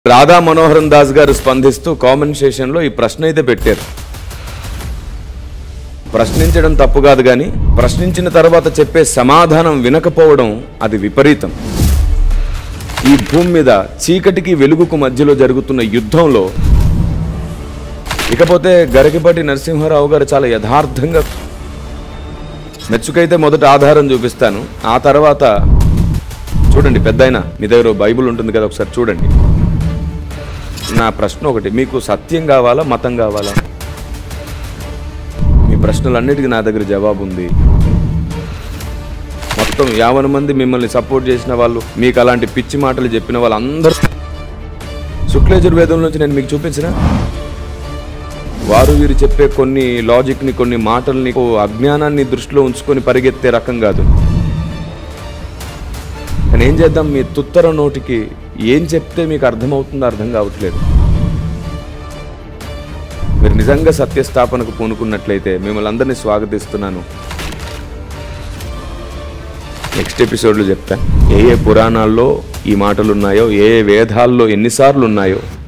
రాధా మనోహరన్ దాస్ గారు స్పందిస్తూ కామెంట్ సెషన్లో ఈ ప్రశ్న అయితే పెట్టారు. ప్రశ్నించడం తప్పు కాదు, కానీ ప్రశ్నించిన తర్వాత చెప్పే సమాధానం వినకపోవడం అది విపరీతం. ఈ భూమి మీద చీకటికి వెలుగుకు మధ్యలో జరుగుతున్న యుద్ధంలో ఇకపోతే గరికపాటి నరసింహారావు గారు చాలా యథార్థంగా, మెచ్చుకైతే మొదట ఆధారం చూపిస్తాను, ఆ తర్వాత చూడండి. పెద్దాయన, మీ దగ్గర బైబుల్ ఉంటుంది కదా, ఒకసారి చూడండి. నా ప్రశ్న ఒకటి, మీకు సత్యం కావాలా, మతం కావాలా? మీ ప్రశ్నలన్నిటికీ నా దగ్గర జవాబు ఉంది. మొత్తం 50 మంది మిమ్మల్ని సపోర్ట్ చేసిన వాళ్ళు, మీకు అలాంటి పిచ్చి మాటలు చెప్పిన వాళ్ళందరూ శుక్లయజుర్వేదం నుంచి నేను మీకు చూపించిన వారు వీరు చెప్పే కొన్ని లాజిక్ని, కొన్ని మాటల్ని, అజ్ఞానాన్ని దృష్టిలో ఉంచుకొని పరిగెత్తే రకం కాదు. కానీ ఏం చేద్దాం, మీ తుత్తర నోటికి ఏం చెప్తే మీకు అర్థమవుతుందో అర్థం కావట్లేదు. మీరు నిజంగా సత్యస్థాపనకు పూనుకున్నట్లయితే మిమ్మల్ని అందరినీ స్వాగతిస్తున్నాను. నెక్స్ట్ ఎపిసోడ్లో చెప్తాను ఏ పురాణాల్లో ఈ మాటలు ఉన్నాయో, ఏ వేదాల్లో ఎన్నిసార్లు ఉన్నాయో.